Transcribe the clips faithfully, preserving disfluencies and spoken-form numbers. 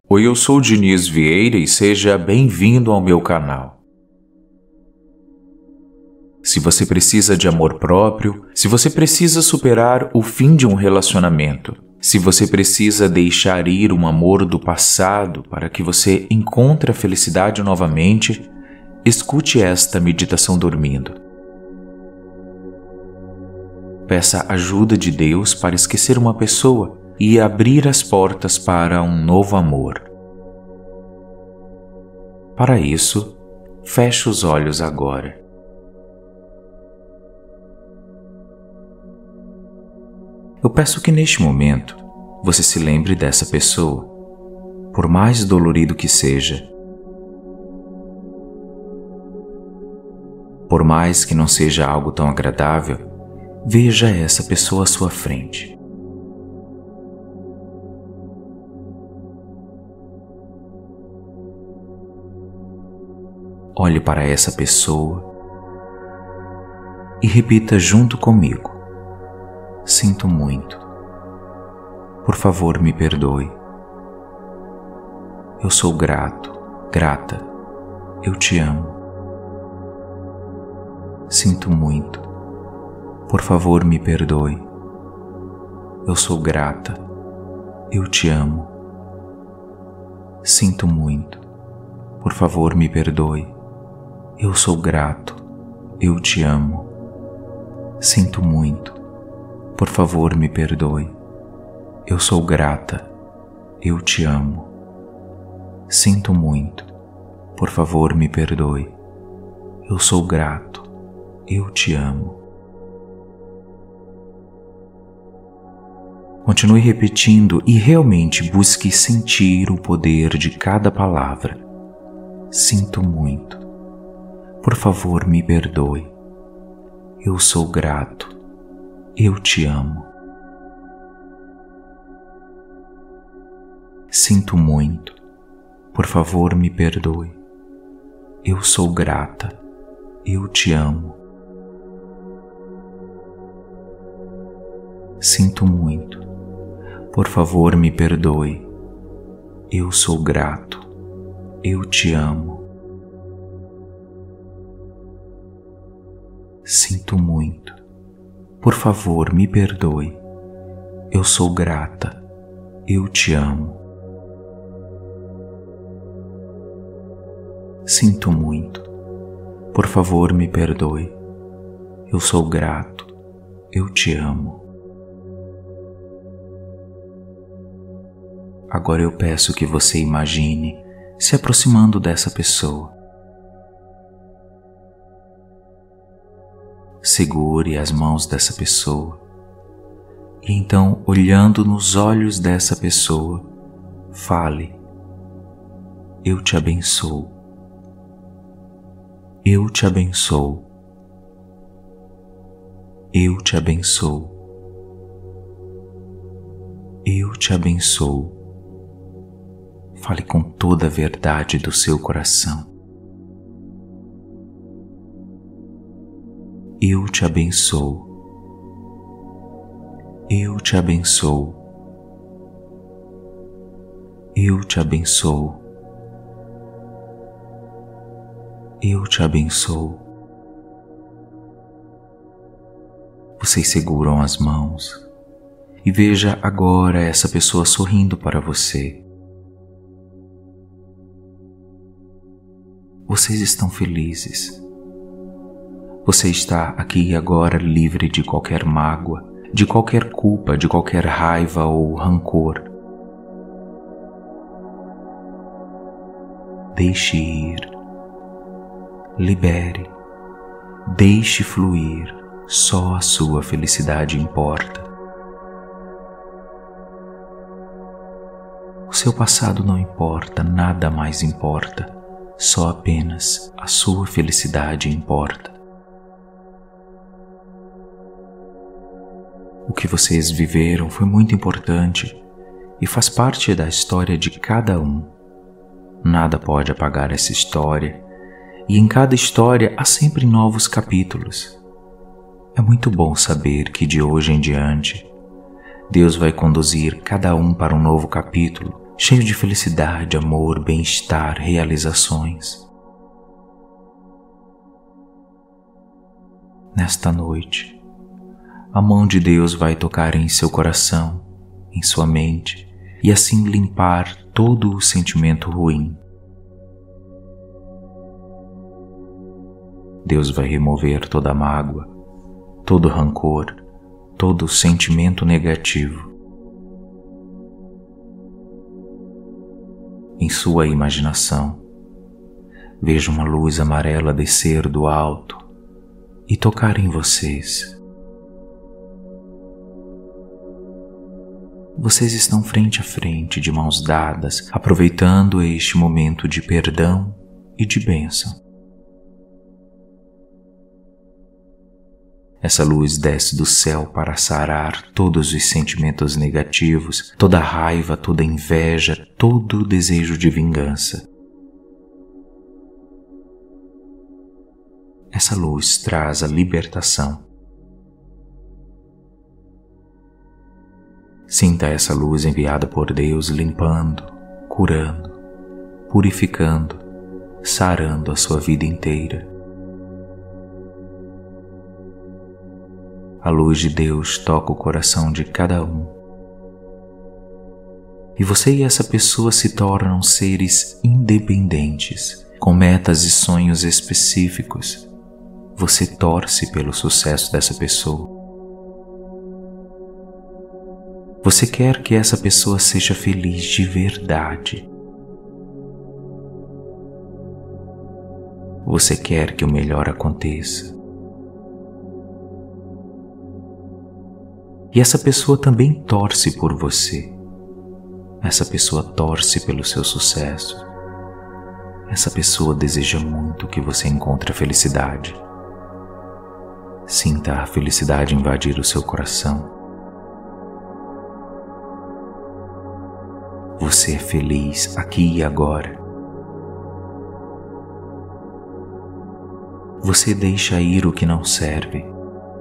Oi, eu sou o Diniz Vieira e seja bem-vindo ao meu canal. Se você precisa de amor próprio, se você precisa superar o fim de um relacionamento, se você precisa deixar ir um amor do passado para que você encontre a felicidade novamente, escute esta meditação dormindo. Peça ajuda de Deus para esquecer uma pessoa e abrir as portas para um novo amor. Para isso, feche os olhos agora. Eu peço que neste momento você se lembre dessa pessoa, por mais dolorido que seja, por mais que não seja algo tão agradável, veja essa pessoa à sua frente. Olhe para essa pessoa e repita junto comigo: sinto muito. Por favor, me perdoe. Eu sou grato, grata. Eu te amo. Sinto muito. Por favor, me perdoe. Eu sou grata. Eu te amo. Sinto muito. Por favor, me perdoe. Eu sou grato. Eu te amo. Sinto muito. Por favor, me perdoe. Eu sou grata. Eu te amo. Sinto muito. Por favor, me perdoe. Eu sou grato. Eu te amo. Continue repetindo e realmente busque sentir o poder de cada palavra. Sinto muito. Por favor, me perdoe. Eu sou grato. Eu te amo. Sinto muito. Por favor, me perdoe. Eu sou grata. Eu te amo. Sinto muito. Por favor, me perdoe. Eu sou grato. Eu te amo. Sinto muito. Por favor, me perdoe. Eu sou grata. Eu te amo. Sinto muito. Por favor, me perdoe. Eu sou grato. Eu te amo. Agora eu peço que você imagine se aproximando dessa pessoa. Segure as mãos dessa pessoa e então, olhando nos olhos dessa pessoa, fale: eu te abençoo. Eu te abençoo. Eu te abençoo. Eu te abençoo. Fale com toda a verdade do seu coração. Eu te abençoo. Eu te abençoo. Eu te abençoo. Eu te abençoo. Vocês seguram as mãos e veja agora essa pessoa sorrindo para você. Vocês estão felizes. Você está aqui e agora livre de qualquer mágoa, de qualquer culpa, de qualquer raiva ou rancor. Deixe ir. Libere. Deixe fluir. Só a sua felicidade importa. O seu passado não importa, nada mais importa. Só apenas a sua felicidade importa. O que vocês viveram foi muito importante e faz parte da história de cada um. Nada pode apagar essa história, e em cada história há sempre novos capítulos. É muito bom saber que de hoje em diante, Deus vai conduzir cada um para um novo capítulo, cheio de felicidade, amor, bem-estar, realizações. Nesta noite, a mão de Deus vai tocar em seu coração, em sua mente, e assim limpar todo o sentimento ruim. Deus vai remover toda a mágoa, todo o rancor, todo o sentimento negativo. Em sua imaginação, veja uma luz amarela descer do alto e tocar em vocês. Vocês estão frente a frente, de mãos dadas, aproveitando este momento de perdão e de bênção. Essa luz desce do céu para sarar todos os sentimentos negativos, toda a raiva, toda a inveja, todo o desejo de vingança. Essa luz traz a libertação. Sinta essa luz enviada por Deus limpando, curando, purificando, sarando a sua vida inteira. A luz de Deus toca o coração de cada um. E você e essa pessoa se tornam seres independentes, com metas e sonhos específicos. Você torce pelo sucesso dessa pessoa. Você quer que essa pessoa seja feliz de verdade. Você quer que o melhor aconteça. E essa pessoa também torce por você. Essa pessoa torce pelo seu sucesso. Essa pessoa deseja muito que você encontre a felicidade. Sinta a felicidade invadir o seu coração. Você é feliz aqui e agora. Você deixa ir o que não serve.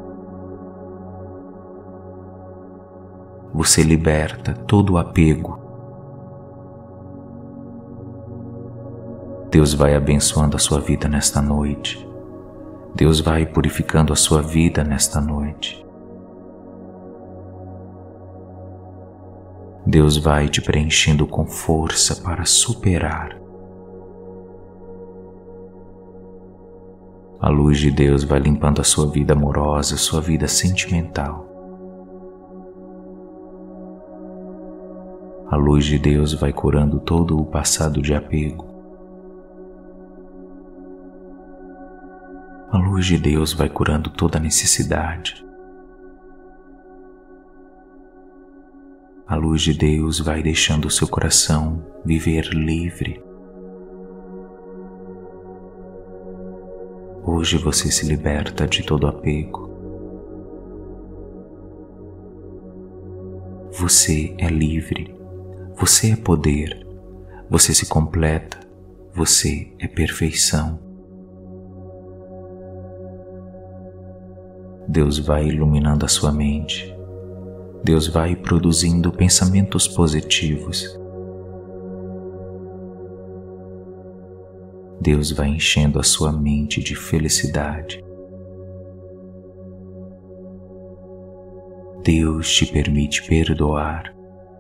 Você liberta todo o apego. Deus vai abençoando a sua vida nesta noite. Deus vai purificando a sua vida nesta noite. Deus vai te preenchendo com força para superar. A luz de Deus vai limpando a sua vida amorosa, a sua vida sentimental. A luz de Deus vai curando todo o passado de apego. A luz de Deus vai curando toda necessidade. A luz de Deus vai deixando o seu coração viver livre. Hoje você se liberta de todo apego. Você é livre. Você é poder, você se completa, você é perfeição. Deus vai iluminando a sua mente, Deus vai produzindo pensamentos positivos. Deus vai enchendo a sua mente de felicidade. Deus te permite perdoar.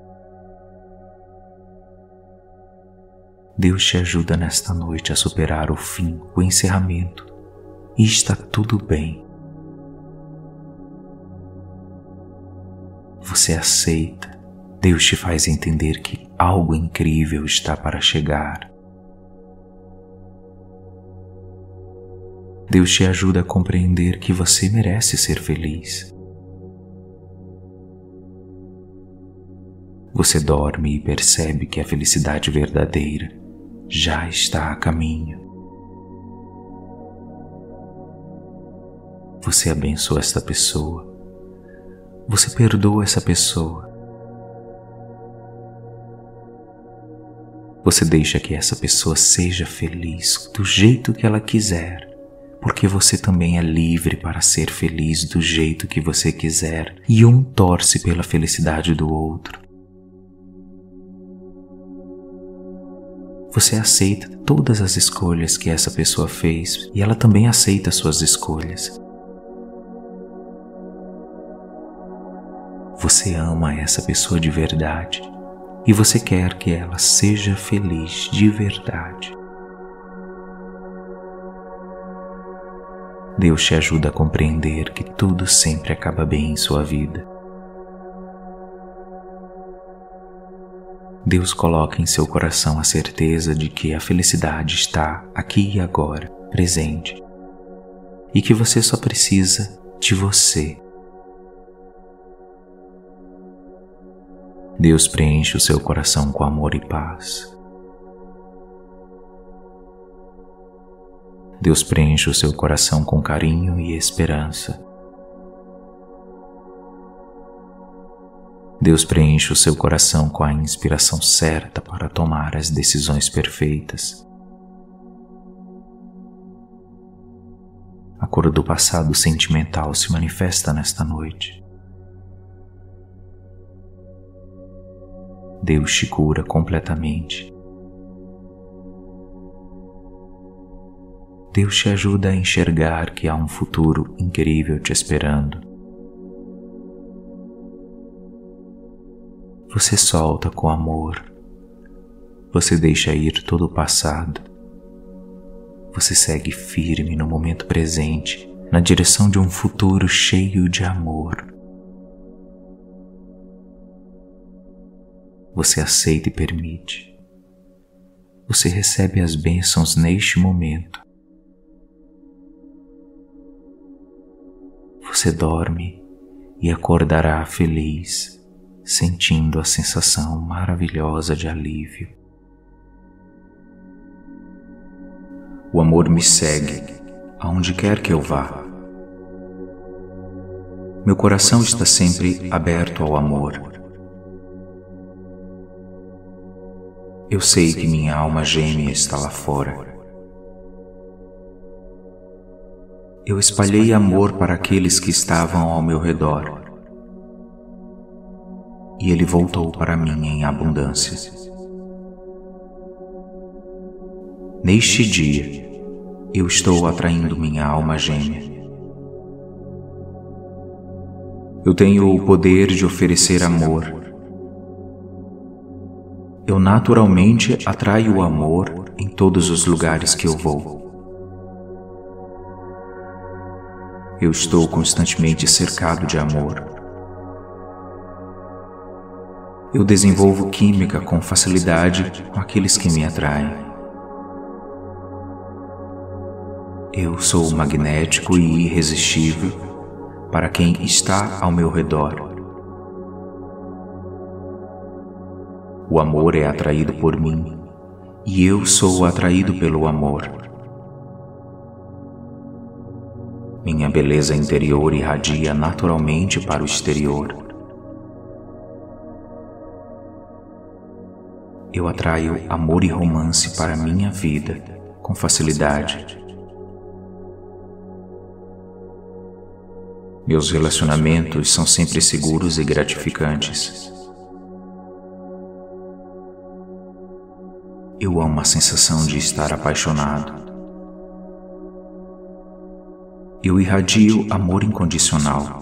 Deus te ajuda nesta noite a superar o fim, o encerramento, e está tudo bem. Você aceita, Deus te faz entender que algo incrível está para chegar. Deus te ajuda a compreender que você merece ser feliz. Você dorme e percebe que a felicidade verdadeira já está a caminho. Você abençoa esta pessoa. Você perdoa essa pessoa. Você deixa que essa pessoa seja feliz do jeito que ela quiser, porque você também é livre para ser feliz do jeito que você quiser, e um torce pela felicidade do outro. Você aceita todas as escolhas que essa pessoa fez e ela também aceita suas escolhas. Você ama essa pessoa de verdade e você quer que ela seja feliz de verdade. Deus te ajuda a compreender que tudo sempre acaba bem em sua vida. Deus coloca em seu coração a certeza de que a felicidade está aqui e agora, presente, e que você só precisa de você. Deus preenche o seu coração com amor e paz. Deus preenche o seu coração com carinho e esperança. Deus preenche o seu coração com a inspiração certa para tomar as decisões perfeitas. A cor do passado sentimental se manifesta nesta noite. Deus te cura completamente. Deus te ajuda a enxergar que há um futuro incrível te esperando. Você solta com amor. Você deixa ir todo o passado. Você segue firme no momento presente, na direção de um futuro cheio de amor. Você aceita e permite. Você recebe as bênçãos neste momento. Você dorme e acordará feliz, sentindo a sensação maravilhosa de alívio. O amor me segue aonde quer que eu vá. Meu coração está sempre aberto ao amor. Eu sei que minha alma gêmea está lá fora. Eu espalhei amor para aqueles que estavam ao meu redor. E ele voltou para mim em abundância. Neste dia, eu estou atraindo minha alma gêmea. Eu tenho o poder de oferecer amor. Eu naturalmente atraio o amor em todos os lugares que eu vou. Eu estou constantemente cercado de amor. Eu desenvolvo química com facilidade com aqueles que me atraem. Eu sou magnético e irresistível para quem está ao meu redor. O amor é atraído por mim e eu sou atraído pelo amor. Minha beleza interior irradia naturalmente para o exterior. Eu atraio amor e romance para minha vida com facilidade. Meus relacionamentos são sempre seguros e gratificantes. Eu amo a sensação de estar apaixonado. Eu irradio amor incondicional.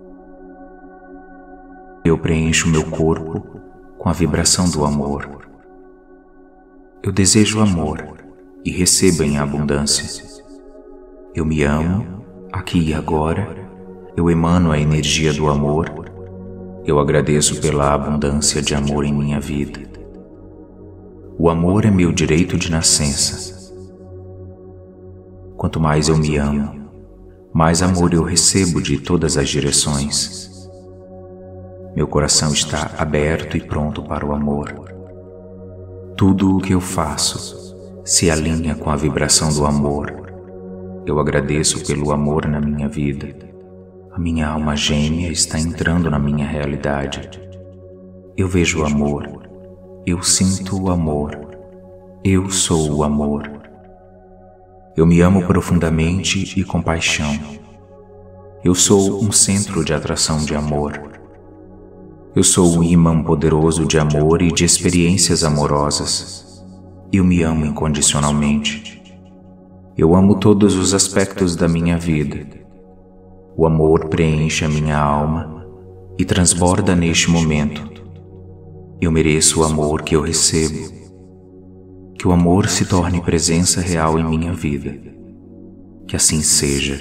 Eu preencho meu corpo com a vibração do amor. Eu desejo amor e recebo em abundância. Eu me amo aqui e agora. Eu emano a energia do amor. Eu agradeço pela abundância de amor em minha vida. O amor é meu direito de nascença. Quanto mais eu me amo, mais amor eu recebo de todas as direções. Meu coração está aberto e pronto para o amor. Tudo o que eu faço se alinha com a vibração do amor. Eu agradeço pelo amor na minha vida. A minha alma gêmea está entrando na minha realidade. Eu vejo o amor. Eu sinto o amor. Eu sou o amor. Eu me amo profundamente e com paixão. Eu sou um centro de atração de amor. Eu sou um imã poderoso de amor e de experiências amorosas. Eu me amo incondicionalmente. Eu amo todos os aspectos da minha vida. O amor preenche a minha alma e transborda neste momento. Eu mereço o amor que eu recebo. Que o amor se torne presença real em minha vida. Que assim seja.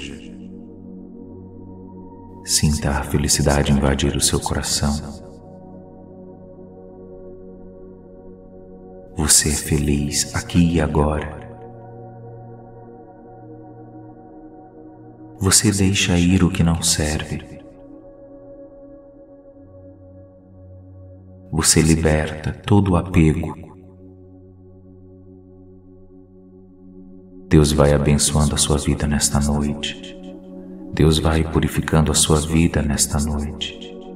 Sinta a felicidade invadir o seu coração. Você é feliz aqui e agora. Você deixa ir o que não serve. Você liberta todo o apego. Deus vai abençoando a sua vida nesta noite. Deus vai purificando a sua vida nesta noite.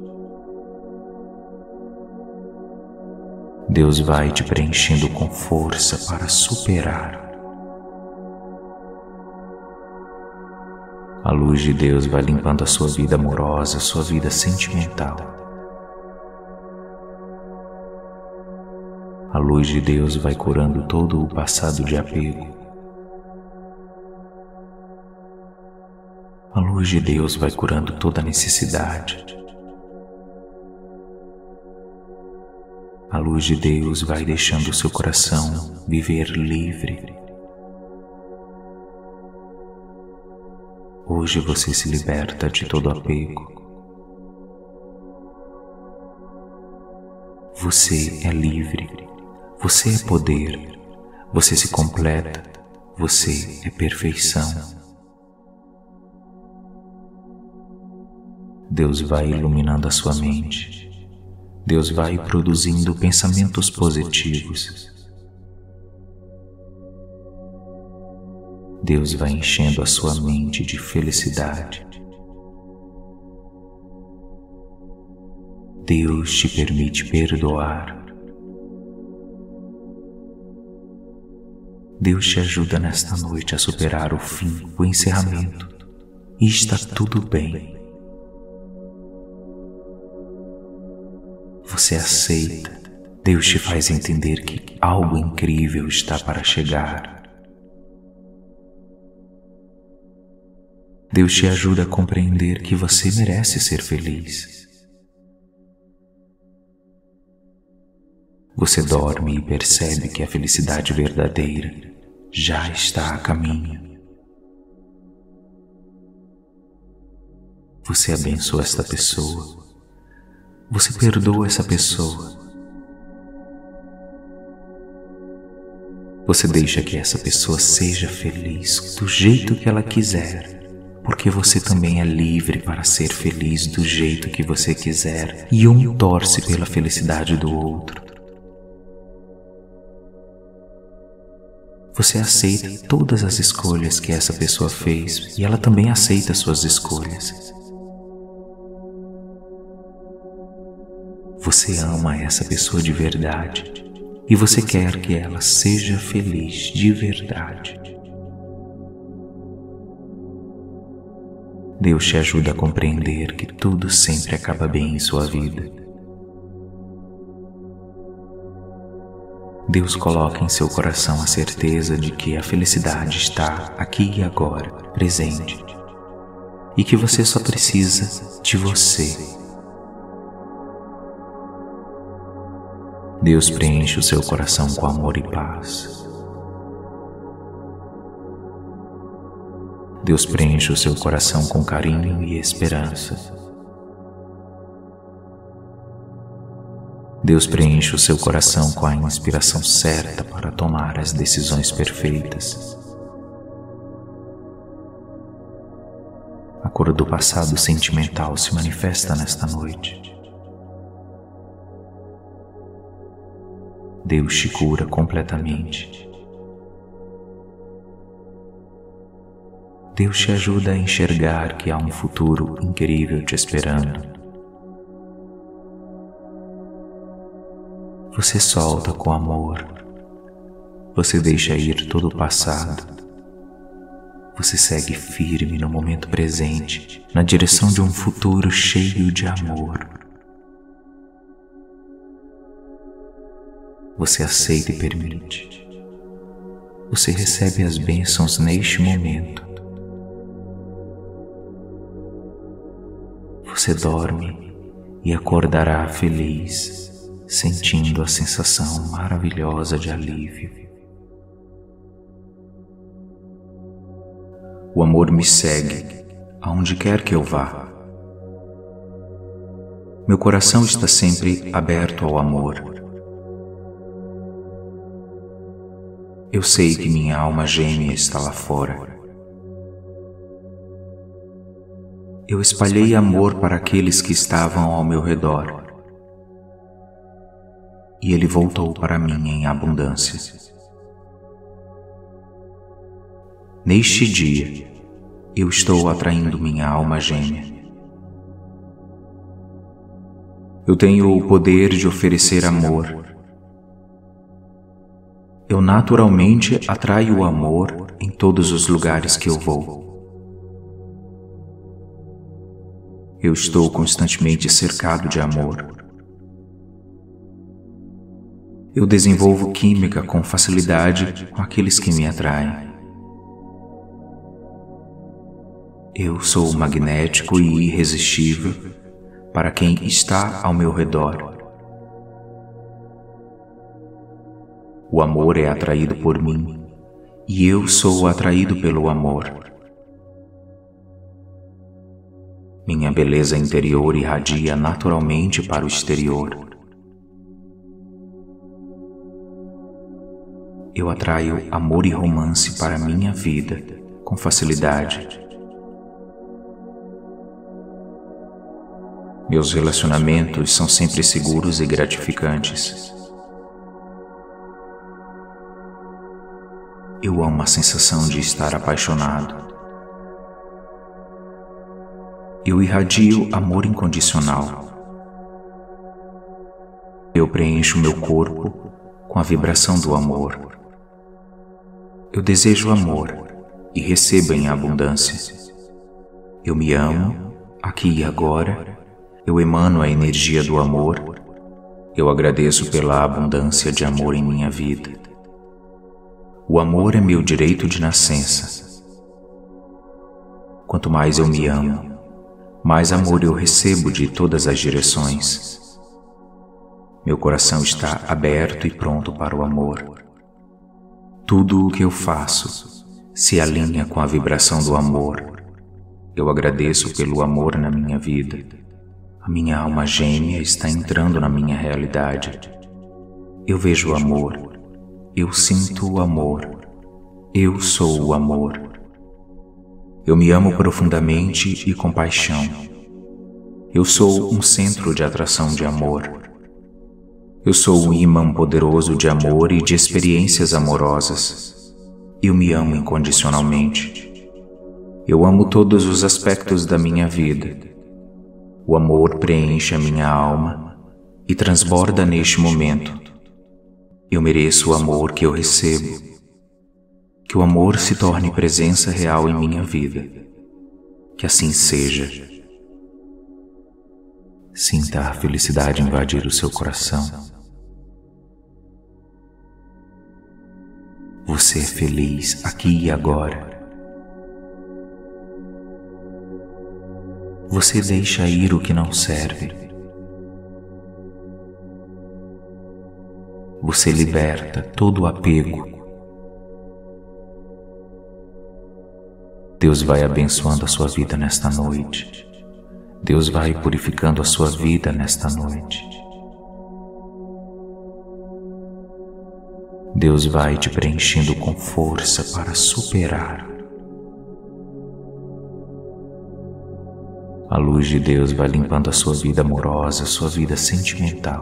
Deus vai te preenchendo com força para superar. A luz de Deus vai limpando a sua vida amorosa, a sua vida sentimental. A luz de Deus vai curando todo o passado de apego. A luz de Deus vai curando toda necessidade. A luz de Deus vai deixando o seu coração viver livre. Hoje você se liberta de todo apego. Você é livre. Você é poder. Você se completa. Você é perfeição. Deus vai iluminando a sua mente. Deus vai produzindo pensamentos positivos. Deus vai enchendo a sua mente de felicidade. Deus te permite perdoar. Deus te ajuda nesta noite a superar o fim, o encerramento. E está tudo bem. Você aceita. Deus te faz entender que algo incrível está para chegar. Deus te ajuda a compreender que você merece ser feliz. Você dorme e percebe que a felicidade verdadeira já está a caminho. Você abençoa esta pessoa. Você perdoa essa pessoa. Você deixa que essa pessoa seja feliz do jeito que ela quiser, porque você também é livre para ser feliz do jeito que você quiser, e um torce pela felicidade do outro. Você aceita todas as escolhas que essa pessoa fez, e ela também aceita suas escolhas. Você ama essa pessoa de verdade e você quer que ela seja feliz de verdade. Deus te ajuda a compreender que tudo sempre acaba bem em sua vida. Deus coloca em seu coração a certeza de que a felicidade está aqui e agora, presente, e que você só precisa de você. Deus preenche o seu coração com amor e paz. Deus preenche o seu coração com carinho e esperança. Deus preenche o seu coração com a inspiração certa para tomar as decisões perfeitas. A cor do passado sentimental se manifesta nesta noite. Deus te cura completamente. Deus te ajuda a enxergar que há um futuro incrível te esperando. Você solta com amor. Você deixa ir todo o passado. Você segue firme no momento presente, na direção de um futuro cheio de amor. Você aceita e permite. você recebe as bênçãos neste momento. Você dorme e acordará feliz, sentindo a sensação maravilhosa de alívio. O amor me segue aonde quer que eu vá. Meu coração está sempre aberto ao amor. Eu sei que minha alma gêmea está lá fora. Eu espalhei amor para aqueles que estavam ao meu redor, e ele voltou para mim em abundância. Neste dia, eu estou atraindo minha alma gêmea. Eu tenho o poder de oferecer amor. Eu naturalmente atraio o amor em todos os lugares que eu vou. Eu estou constantemente cercado de amor. Eu desenvolvo química com facilidade com aqueles que me atraem. Eu sou magnético e irresistível para quem está ao meu redor. O amor é atraído por mim e eu sou atraído pelo amor. Minha beleza interior irradia naturalmente para o exterior. Eu atraio amor e romance para minha vida com facilidade. Meus relacionamentos são sempre seguros e gratificantes. Eu amo a sensação de estar apaixonado. Eu irradio amor incondicional. Eu preencho meu corpo com a vibração do amor. Eu desejo amor e recebo em abundância. Eu me amo aqui e agora. Eu emano a energia do amor. Eu agradeço pela abundância de amor em minha vida. O amor é meu direito de nascença. Quanto mais eu me amo, mais amor eu recebo de todas as direções. Meu coração está aberto e pronto para o amor. Tudo o que eu faço se alinha com a vibração do amor. Eu agradeço pelo amor na minha vida. A minha alma gêmea está entrando na minha realidade. Eu vejo o amor. Eu sinto o amor. Eu sou o amor. Eu me amo profundamente e com paixão. Eu sou um centro de atração de amor. Eu sou um imã poderoso de amor e de experiências amorosas. Eu me amo incondicionalmente. Eu amo todos os aspectos da minha vida. O amor preenche a minha alma e transborda neste momento. Eu mereço o amor que eu recebo. Que o amor se torne presença real em minha vida. Que assim seja. Sinta a felicidade invadir o seu coração. Você é feliz aqui e agora. Você deixa ir o que não serve. Você liberta todo o apego. Deus vai abençoando a sua vida nesta noite. Deus vai purificando a sua vida nesta noite. Deus vai te preenchendo com força para superar. A luz de Deus vai limpando a sua vida amorosa, a sua vida sentimental.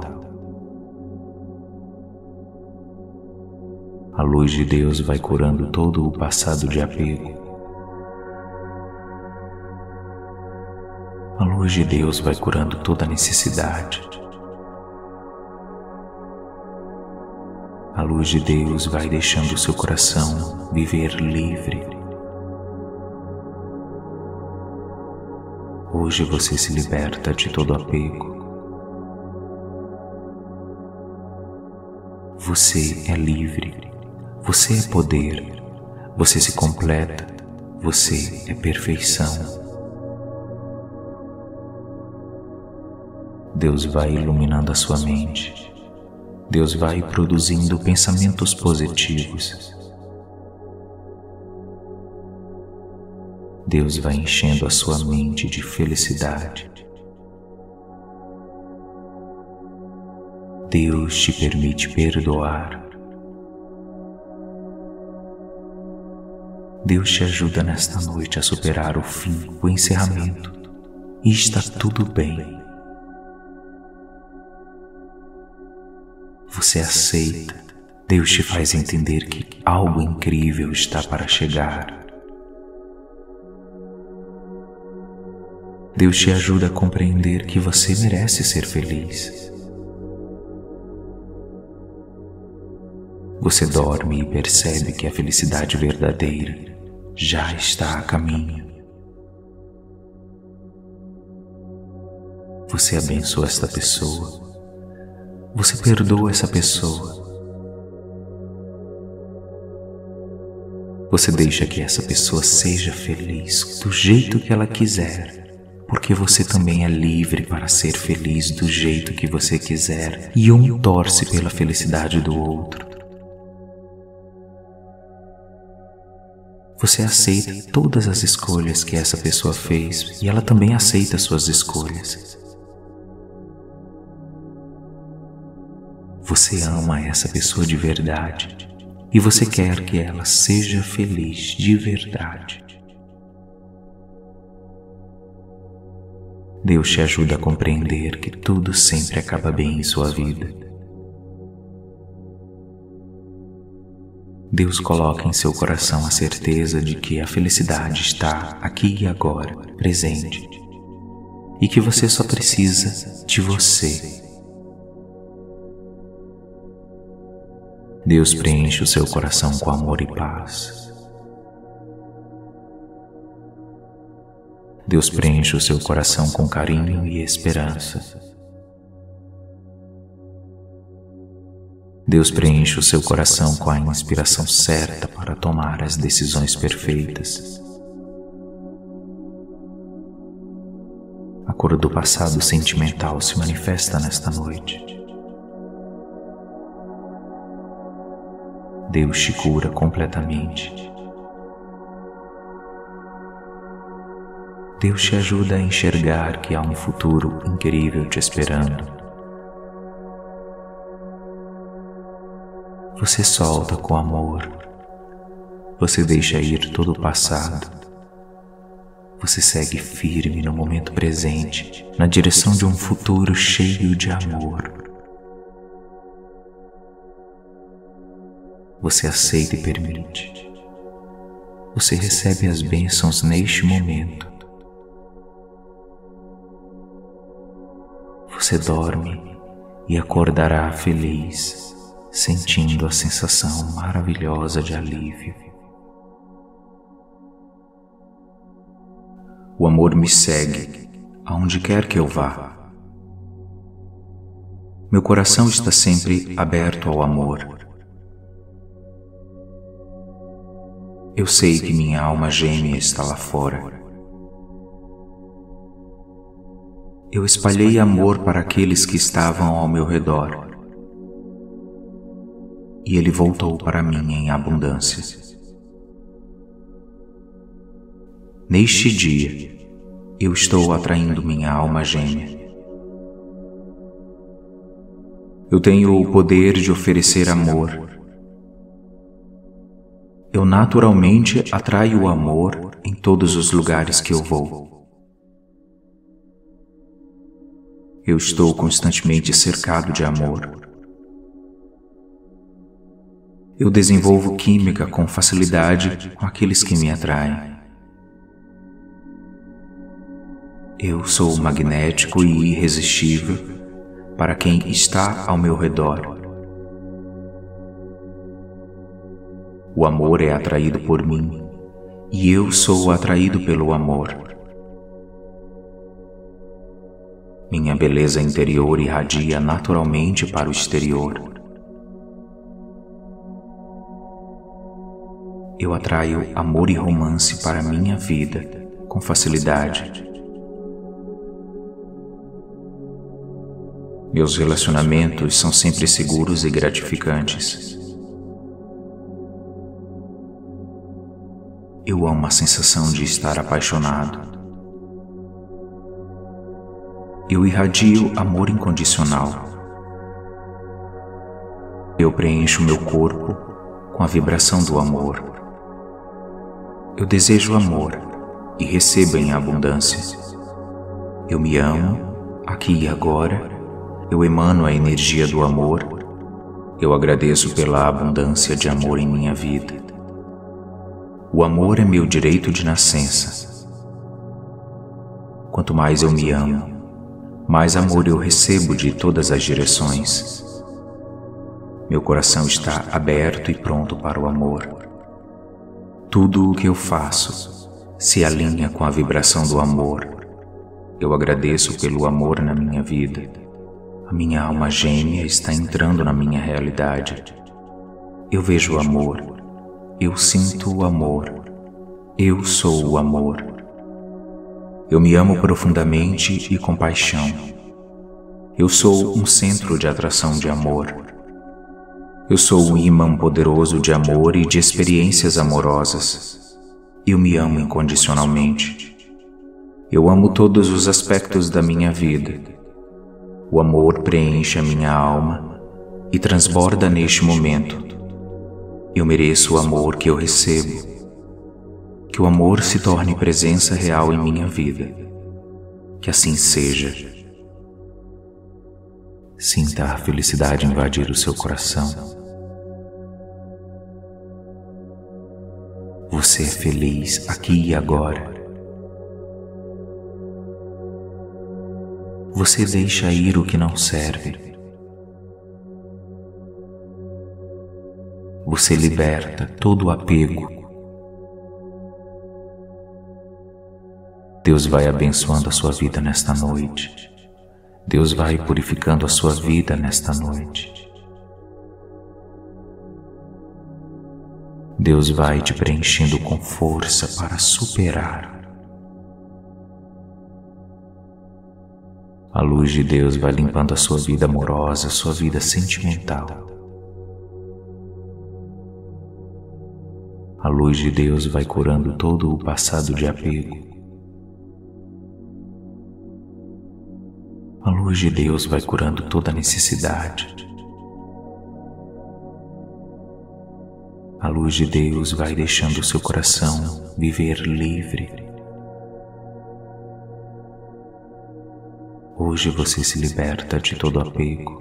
A luz de Deus vai curando todo o passado de apego. A luz de Deus vai curando toda necessidade. A luz de Deus vai deixando o seu coração viver livre. Hoje você se liberta de todo apego. Você é livre. Você é poder, você se completa, você é perfeição. Deus vai iluminando a sua mente. Deus vai produzindo pensamentos positivos. Deus vai enchendo a sua mente de felicidade. Deus te permite perdoar. Deus te ajuda nesta noite a superar o fim, o encerramento, e está tudo bem. Você aceita, Deus te faz entender que algo incrível está para chegar. Deus te ajuda a compreender que você merece ser feliz. Você dorme e percebe que a felicidade verdadeira já está a caminho. Você abençoa esta pessoa. Você perdoa essa pessoa. Você deixa que essa pessoa seja feliz do jeito que ela quiser, porque você também é livre para ser feliz do jeito que você quiser, e um torce pela felicidade do outro. Você aceita todas as escolhas que essa pessoa fez e ela também aceita suas escolhas. Você ama essa pessoa de verdade e você quer que ela seja feliz de verdade. Deus te ajuda a compreender que tudo sempre acaba bem em sua vida. Deus coloca em seu coração a certeza de que a felicidade está aqui e agora, presente, e que você só precisa de você. Deus preenche o seu coração com amor e paz. Deus preenche o seu coração com carinho e esperança. Deus preenche o seu coração com a inspiração certa para tomar as decisões perfeitas. A cor do passado sentimental se manifesta nesta noite. Deus te cura completamente. Deus te ajuda a enxergar que há um futuro incrível te esperando. Você solta com amor. Você deixa ir todo o passado. Você segue firme no momento presente, na direção de um futuro cheio de amor. Você aceita e permite. Você recebe as bênçãos neste momento. Você dorme e acordará feliz, sentindo a sensação maravilhosa de alívio. O amor me segue aonde quer que eu vá. Meu coração está sempre aberto ao amor. Eu sei que minha alma gêmea está lá fora. Eu espalhei amor para aqueles que estavam ao meu redor. E ele voltou para mim em abundância. Neste dia, eu estou atraindo minha alma gêmea. Eu tenho o poder de oferecer amor. Eu naturalmente atraio o amor em todos os lugares que eu vou. Eu estou constantemente cercado de amor. Eu desenvolvo química com facilidade com aqueles que me atraem. Eu sou magnético e irresistível para quem está ao meu redor. O amor é atraído por mim e eu sou atraído pelo amor. Minha beleza interior irradia naturalmente para o exterior. eu atraio amor e romance para a minha vida com facilidade. Meus relacionamentos são sempre seguros e gratificantes. Eu amo a sensação de estar apaixonado. Eu irradio amor incondicional. Eu preencho meu corpo com a vibração do amor. Eu desejo amor e recebo em abundância. Eu me amo aqui e agora. Eu emano a energia do amor. Eu agradeço pela abundância de amor em minha vida. O amor é meu direito de nascença. Quanto mais eu me amo, mais amor eu recebo de todas as direções. Meu coração está aberto e pronto para o amor. Tudo o que eu faço se alinha com a vibração do amor. Eu agradeço pelo amor na minha vida. A minha alma gêmea está entrando na minha realidade. Eu vejo o amor. Eu sinto o amor. Eu sou o amor. Eu me amo profundamente e com paixão. Eu sou um centro de atração de amor. Eu sou um imã poderoso de amor e de experiências amorosas. Eu me amo incondicionalmente. Eu amo todos os aspectos da minha vida. O amor preenche a minha alma e transborda neste momento. Eu mereço o amor que eu recebo. Que o amor se torne presença real em minha vida. Que assim seja. Sinta a felicidade invadir o seu coração. Você é feliz aqui e agora. Você deixa ir o que não serve. Você liberta todo o apego. Deus vai abençoando a sua vida nesta noite. Deus vai purificando a sua vida nesta noite. Deus vai te preenchendo com força para superar. A luz de Deus vai limpando a sua vida amorosa, a sua vida sentimental. A luz de Deus vai curando todo o passado de apego. A luz de Deus vai curando toda necessidade. A luz de Deus vai deixando o seu coração viver livre. Hoje você se liberta de todo apego.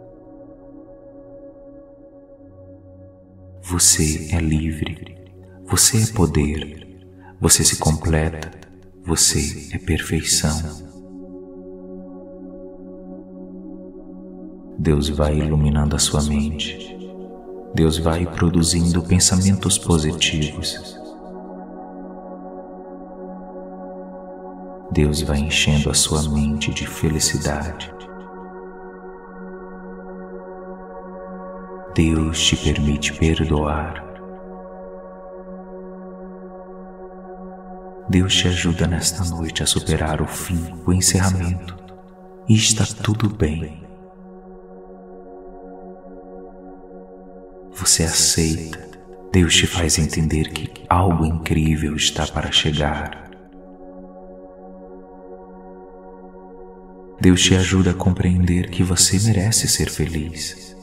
Você é livre. Você é poder. Você se completa. Você é perfeição. Deus vai iluminando a sua mente. Deus vai produzindo pensamentos positivos. Deus vai enchendo a sua mente de felicidade. Deus te permite perdoar. Deus te ajuda nesta noite a superar o fim, o encerramento, e está tudo bem. Você aceita. Deus te faz entender que algo incrível está para chegar. Deus te ajuda a compreender que você merece ser feliz.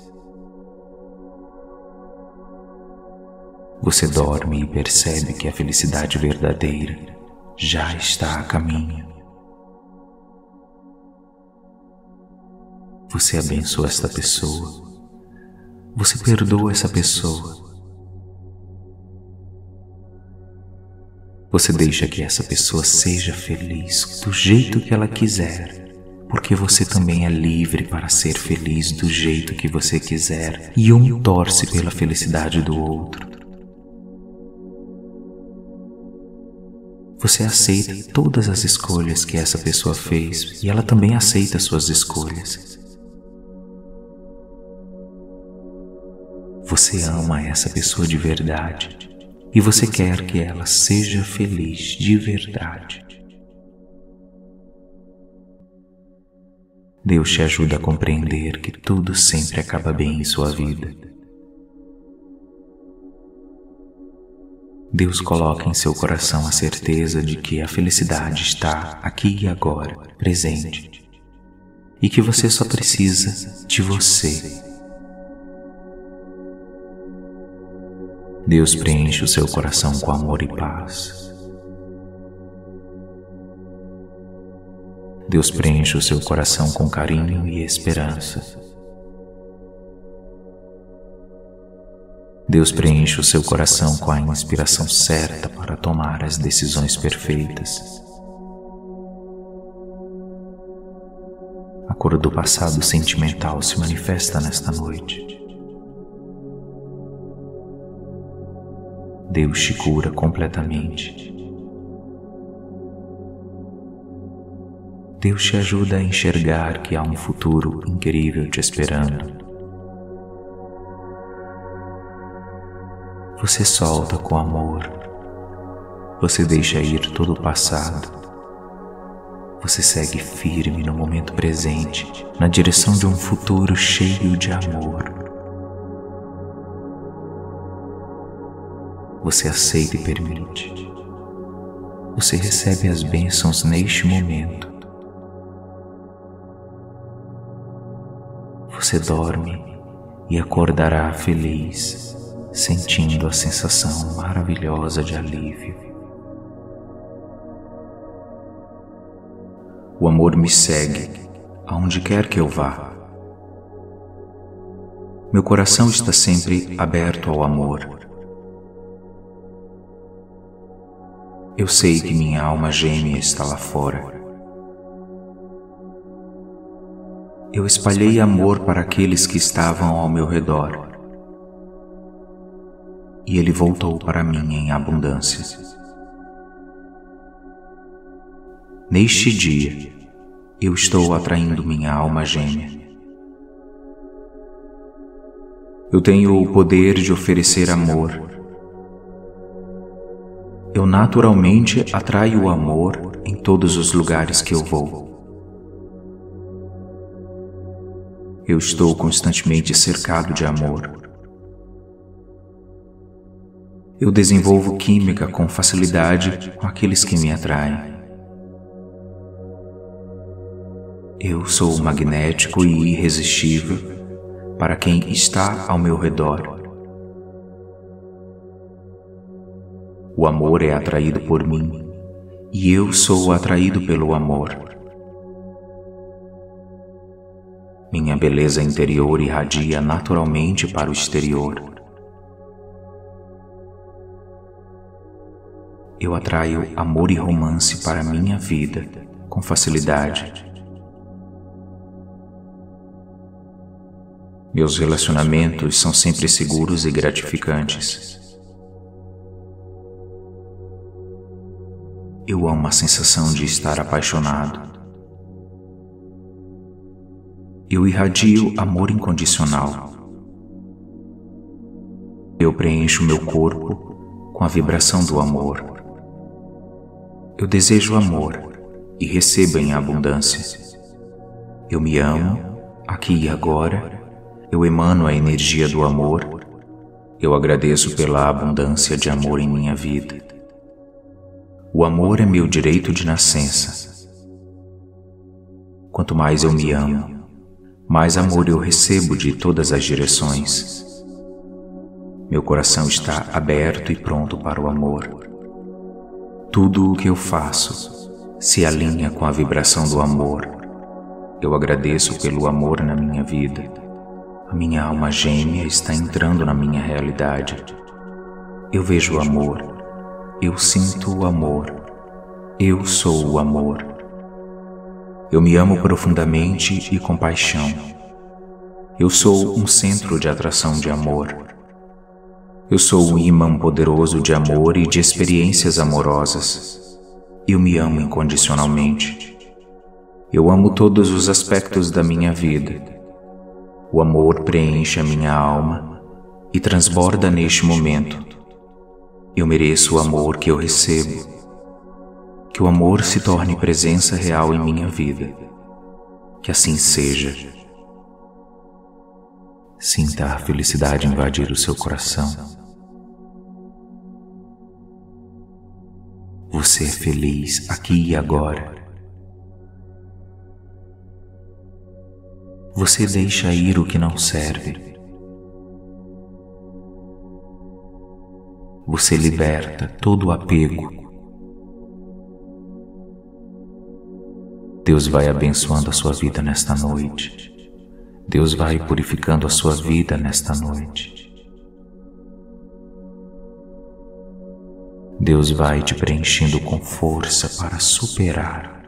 Você dorme e percebe que a felicidade verdadeira já está a caminho. Você abençoa esta pessoa. Você perdoa essa pessoa. Você deixa que essa pessoa seja feliz do jeito que ela quiser, porque você também é livre para ser feliz do jeito que você quiser, e um torce pela felicidade do outro. Você aceita todas as escolhas que essa pessoa fez e ela também aceita suas escolhas. Você ama essa pessoa de verdade. e você quer que ela seja feliz de verdade. Deus te ajuda a compreender que tudo sempre acaba bem em sua vida. Deus coloca em seu coração a certeza de que a felicidade está aqui e agora, presente, e que você só precisa de você. Deus preenche o seu coração com amor e paz. Deus preenche o seu coração com carinho e esperança. Deus preenche o seu coração com a inspiração certa para tomar as decisões perfeitas. A cor do passado sentimental se manifesta nesta noite. Deus te cura completamente. Deus te ajuda a enxergar que há um futuro incrível te esperando. Você solta com amor. Você deixa ir todo o passado. Você segue firme no momento presente, na direção de um futuro cheio de amor. Você aceita e permite. Você recebe as bênçãos neste momento. Você dorme e acordará feliz, sentindo a sensação maravilhosa de alívio. O amor me segue aonde quer que eu vá. Meu coração está sempre aberto ao amor. Eu sei que minha alma gêmea está lá fora. Eu espalhei amor para aqueles que estavam ao meu redor. E ele voltou para mim em abundância. Neste dia, eu estou atraindo minha alma gêmea. Eu tenho o poder de oferecer amor. Eu naturalmente atraio o amor em todos os lugares que eu vou. Eu estou constantemente cercado de amor. Eu desenvolvo química com facilidade com aqueles que me atraem. Eu sou magnético e irresistível para quem está ao meu redor. O amor é atraído por mim e eu sou atraído pelo amor. Minha beleza interior irradia naturalmente para o exterior. Eu atraio amor e romance para minha vida com facilidade. Meus relacionamentos são sempre seguros e gratificantes. Eu amo a sensação de estar apaixonado. Eu irradio amor incondicional. Eu preencho meu corpo com a vibração do amor. Eu desejo amor e recebo em abundância. Eu me amo, aqui e agora. Eu emano a energia do amor. Eu agradeço pela abundância de amor em minha vida. O amor é meu direito de nascença. Quanto mais eu me amo, mais amor eu recebo de todas as direções. Meu coração está aberto e pronto para o amor. Tudo o que eu faço se alinha com a vibração do amor. Eu agradeço pelo amor na minha vida. A minha alma gêmea está entrando na minha realidade. Eu vejo o amor. Eu sinto o amor. Eu sou o amor. Eu me amo profundamente e com paixão. Eu sou um centro de atração de amor. Eu sou um imã poderoso de amor e de experiências amorosas. Eu me amo incondicionalmente. Eu amo todos os aspectos da minha vida. O amor preenche a minha alma e transborda neste momento. Eu mereço o amor que eu recebo. Que o amor se torne presença real em minha vida. Que assim seja. Sinta a felicidade invadir o seu coração. Você é feliz aqui e agora. Você deixa ir o que não serve. Você liberta todo o apego. Deus vai abençoando a sua vida nesta noite. Deus vai purificando a sua vida nesta noite. Deus vai te preenchendo com força para superar.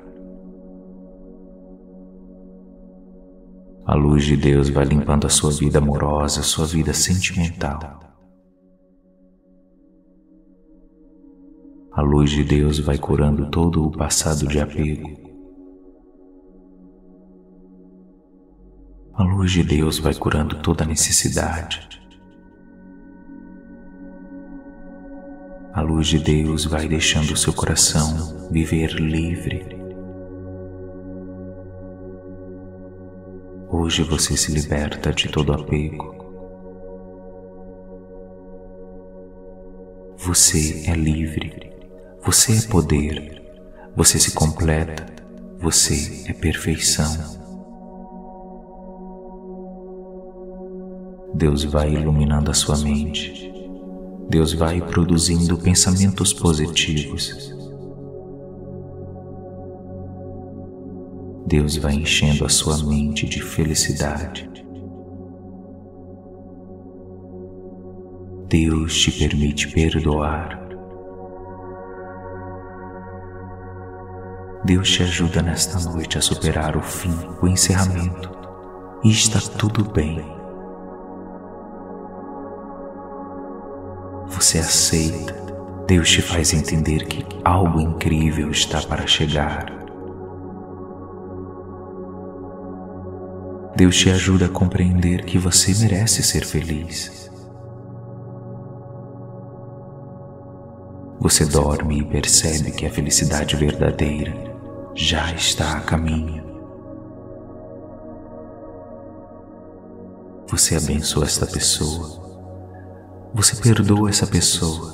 A luz de Deus vai limpando a sua vida amorosa, a sua vida sentimental. A luz de Deus vai curando todo o passado de apego. A luz de Deus vai curando toda necessidade. A luz de Deus vai deixando o seu coração viver livre. Hoje você se liberta de todo apego. Você é livre. Você é poder. Você se completa. Você é perfeição. Deus vai iluminando a sua mente. Deus vai produzindo pensamentos positivos. Deus vai enchendo a sua mente de felicidade. Deus te permite perdoar. Deus te ajuda nesta noite a superar o fim, o encerramento. E está tudo bem. Você aceita. Deus te faz entender que algo incrível está para chegar. Deus te ajuda a compreender que você merece ser feliz. Você dorme e percebe que a felicidade verdadeira já está a caminho. Você abençoa esta pessoa. Você perdoa essa pessoa.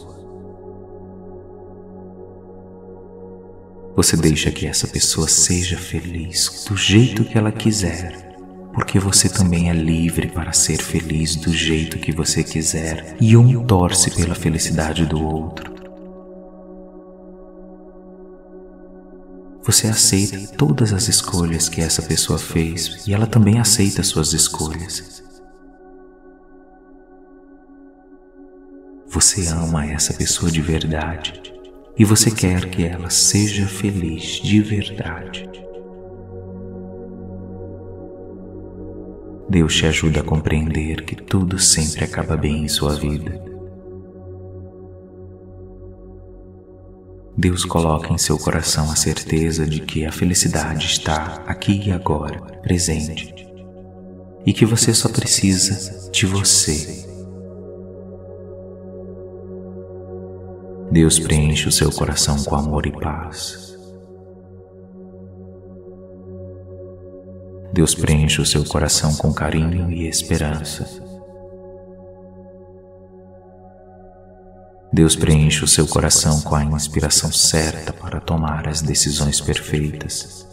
Você deixa que essa pessoa seja feliz do jeito que ela quiser, porque você também é livre para ser feliz do jeito que você quiser, e um torce pela felicidade do outro. Você aceita todas as escolhas que essa pessoa fez, e ela também aceita suas escolhas. Você ama essa pessoa de verdade e você quer que ela seja feliz de verdade. Deus te ajuda a compreender que tudo sempre acaba bem em sua vida. Deus coloca em seu coração a certeza de que a felicidade está aqui e agora, presente, e que você só precisa de você. Deus preenche o seu coração com amor e paz. Deus preenche o seu coração com carinho e esperança. Deus preenche o seu coração com a inspiração certa para tomar as decisões perfeitas.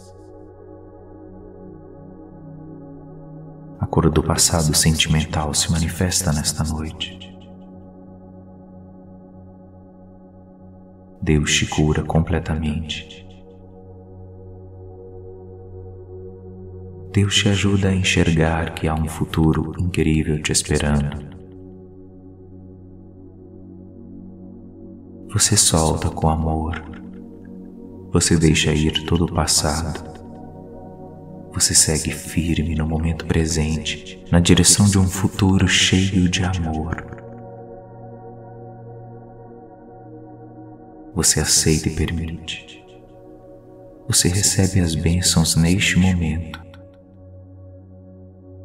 A cor do passado sentimental se manifesta nesta noite. Deus te cura completamente. Deus te ajuda a enxergar que há um futuro incrível te esperando. Você solta com amor. Você deixa ir todo o passado. Você segue firme no momento presente, na direção de um futuro cheio de amor. Você aceita e permite. Você recebe as bênçãos neste momento.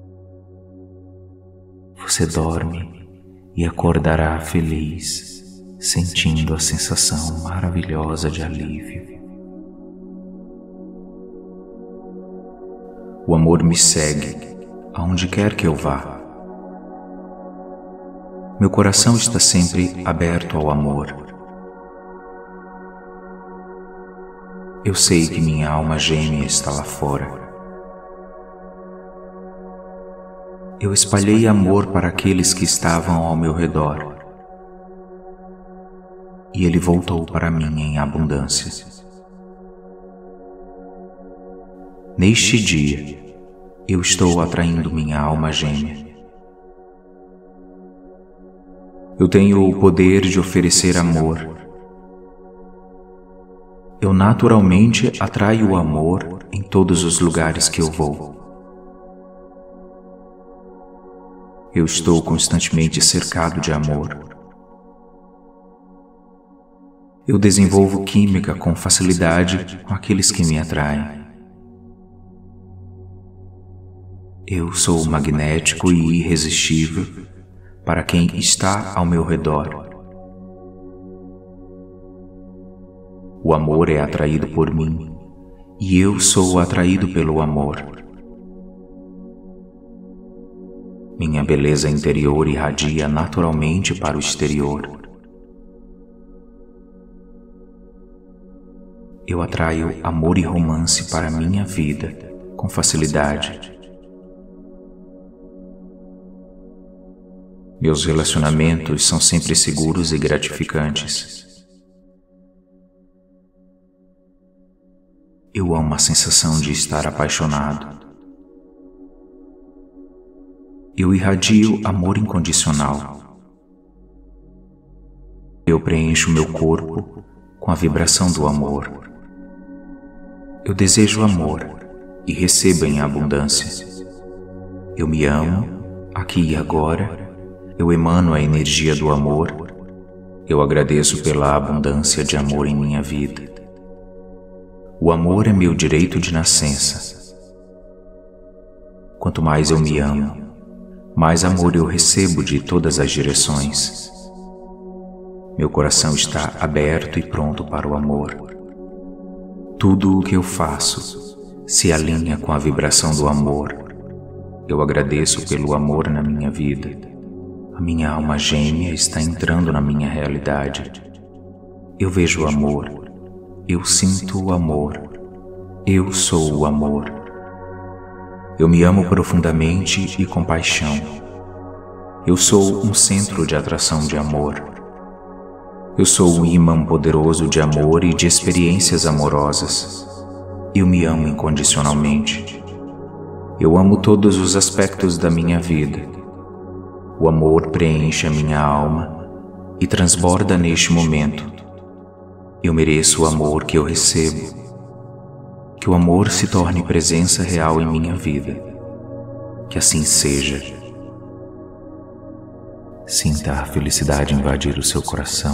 Você dorme e acordará feliz, sentindo a sensação maravilhosa de alívio. O amor me segue aonde quer que eu vá. Meu coração está sempre aberto ao amor. Eu sei que minha alma gêmea está lá fora. Eu espalhei amor para aqueles que estavam ao meu redor, e ele voltou para mim em abundância. Neste dia, eu estou atraindo minha alma gêmea. Eu tenho o poder de oferecer amor. Eu naturalmente atraio o amor em todos os lugares que eu vou. Eu estou constantemente cercado de amor. Eu desenvolvo química com facilidade com aqueles que me atraem. Eu sou magnético e irresistível para quem está ao meu redor. O amor é atraído por mim e eu sou atraído pelo amor. Minha beleza interior irradia naturalmente para o exterior. Eu atraio amor e romance para minha vida com facilidade. Meus relacionamentos são sempre seguros e gratificantes. Eu amo a sensação de estar apaixonado. Eu irradio amor incondicional. Eu preencho meu corpo com a vibração do amor. Eu desejo amor e recebo em abundância. Eu me amo aqui e agora. Eu emano a energia do amor. Eu agradeço pela abundância de amor em minha vida. O amor é meu direito de nascença. Quanto mais eu me amo, mais amor eu recebo de todas as direções. Meu coração está aberto e pronto para o amor. Tudo o que eu faço se alinha com a vibração do amor. Eu agradeço pelo amor na minha vida. A minha alma gêmea está entrando na minha realidade. Eu vejo o amor. Eu sinto o amor. Eu sou o amor. Eu me amo profundamente e com paixão. Eu sou um centro de atração de amor. Eu sou um imã poderoso de amor e de experiências amorosas. Eu me amo incondicionalmente. Eu amo todos os aspectos da minha vida. O amor preenche a minha alma e transborda neste momento. Eu mereço o amor que eu recebo. Que o amor se torne presença real em minha vida. Que assim seja. Sinta a felicidade invadir o seu coração.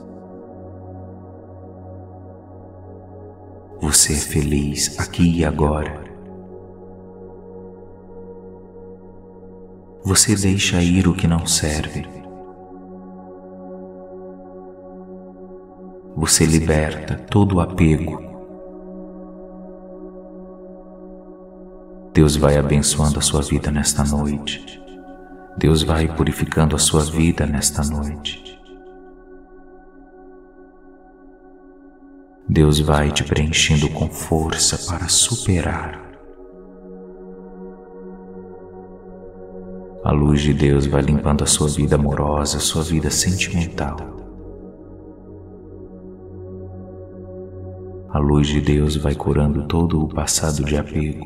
Você é feliz aqui e agora. Você deixa ir o que não serve. Você liberta todo o apego. Deus vai abençoando a sua vida nesta noite. Deus vai purificando a sua vida nesta noite. Deus vai te preenchendo com força para superar. A luz de Deus vai limpando a sua vida amorosa, a sua vida sentimental. A luz de Deus vai curando todo o passado de apego.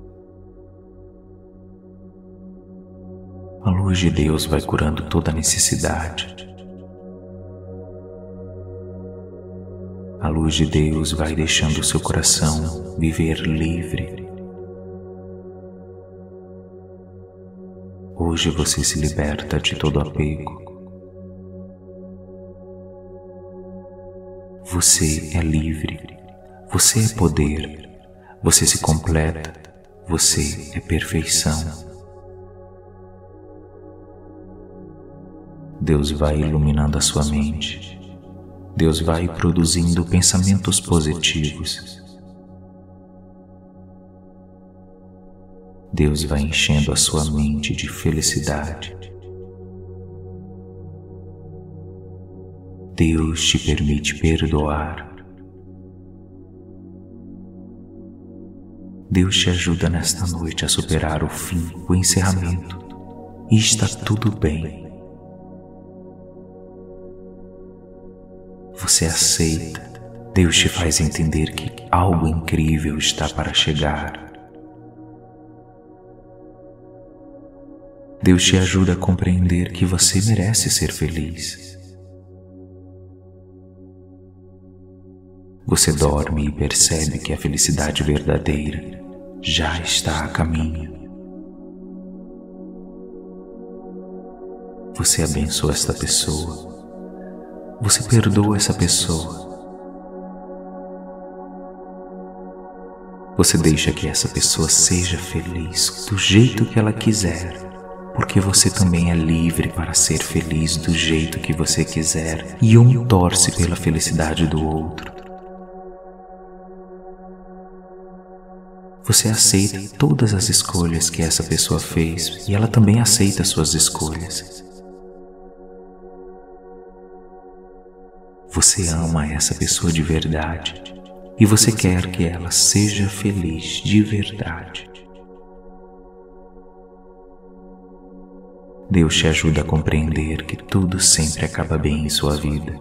A luz de Deus vai curando toda necessidade. A luz de Deus vai deixando o seu coração viver livre. Hoje você se liberta de todo apego. Você é livre. Você é poder. Você se completa. Você é perfeição. Deus vai iluminando a sua mente. Deus vai produzindo pensamentos positivos. Deus vai enchendo a sua mente de felicidade. Deus te permite perdoar. Deus te ajuda nesta noite a superar o fim, o encerramento, e está tudo bem. Você aceita. Deus te faz entender que algo incrível está para chegar. Deus te ajuda a compreender que você merece ser feliz. Você dorme e percebe que a felicidade verdadeira já está a caminho. Você abençoa esta pessoa. Você perdoa essa pessoa. Você deixa que essa pessoa seja feliz do jeito que ela quiser, porque você também é livre para ser feliz do jeito que você quiser, e um torce pela felicidade do outro. Você aceita todas as escolhas que essa pessoa fez e ela também aceita suas escolhas. Você ama essa pessoa de verdade e você quer que ela seja feliz de verdade. Deus te ajuda a compreender que tudo sempre acaba bem em sua vida.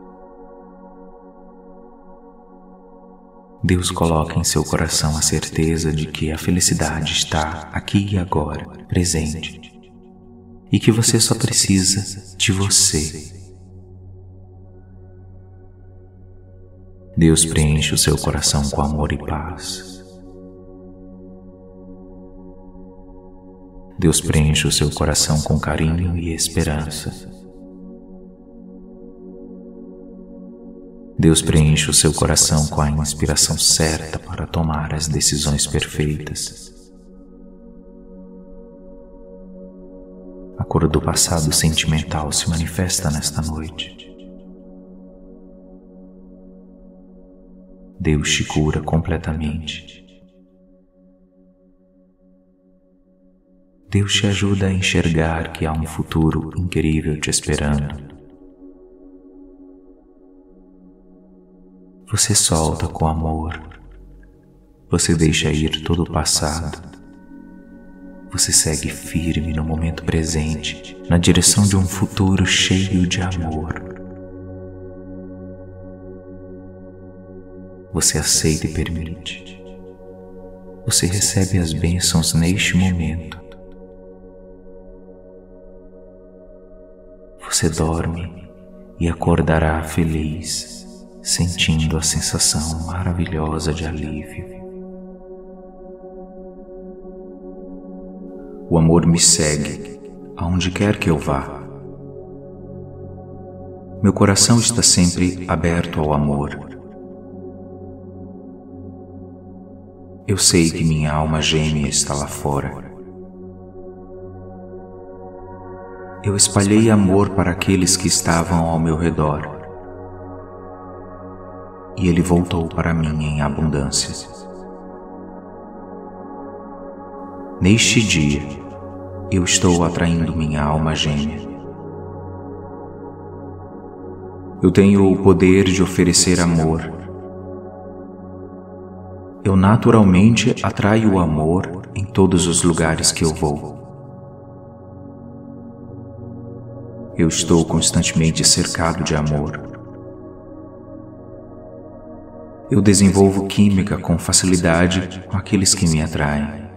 Deus coloca em seu coração a certeza de que a felicidade está aqui e agora, presente, e que você só precisa de você. Deus preenche o seu coração com amor e paz. Deus preenche o seu coração com carinho e esperança. Deus preenche o seu coração com a inspiração certa para tomar as decisões perfeitas. A cor do passado sentimental se manifesta nesta noite. Deus te cura completamente. Deus te ajuda a enxergar que há um futuro incrível te esperando. Você solta com amor. Você deixa ir todo o passado. Você segue firme no momento presente, na direção de um futuro cheio de amor. Você aceita e permite. Você recebe as bênçãos neste momento. Você dorme e acordará feliz, sentindo a sensação maravilhosa de alívio. O amor me segue aonde quer que eu vá. Meu coração está sempre aberto ao amor. Eu sei que minha alma gêmea está lá fora. Eu espalhei amor para aqueles que estavam ao meu redor. E ele voltou para mim em abundância. Neste dia, eu estou atraindo minha alma gêmea. Eu tenho o poder de oferecer amor. Eu naturalmente atraio o amor em todos os lugares que eu vou. Eu estou constantemente cercado de amor. Eu desenvolvo química com facilidade com aqueles que me atraem.